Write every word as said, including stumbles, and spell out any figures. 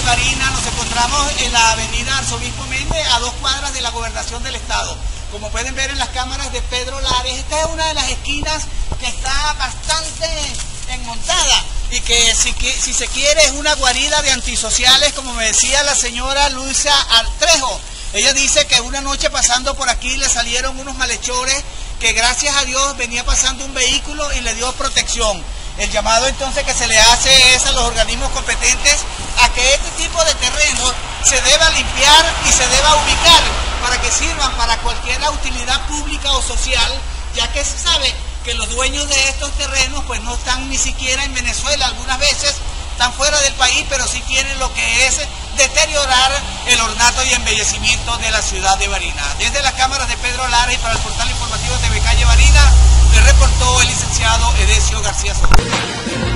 Barinas, nos encontramos en la avenida Arzobispo Méndez, a dos cuadras de la Gobernación del Estado. Como pueden ver en las cámaras de Pedro Lares, esta es una de las esquinas que está bastante enmontada y que si, si se quiere es una guarida de antisociales, como me decía la señora Luisa Trejo. Ella dice que una noche pasando por aquí le salieron unos malhechores que gracias a Dios venía pasando un vehículo y le dio protección. El llamado entonces que se le hace es a los organismos competentes a que este tipo de terrenos se deba limpiar y se deba ubicar para que sirvan para cualquier utilidad pública o social, ya que se sabe que los dueños de estos terrenos pues no están ni siquiera en Venezuela, algunas veces están fuera del país, pero sí tienen lo que es deteriorar el ornato y embellecimiento de la ciudad de Barinas. Desde las cámaras de Pedro Lares y para el portal informativo T V Calle Barinas, le reportó el licenciado Edesio García Soto.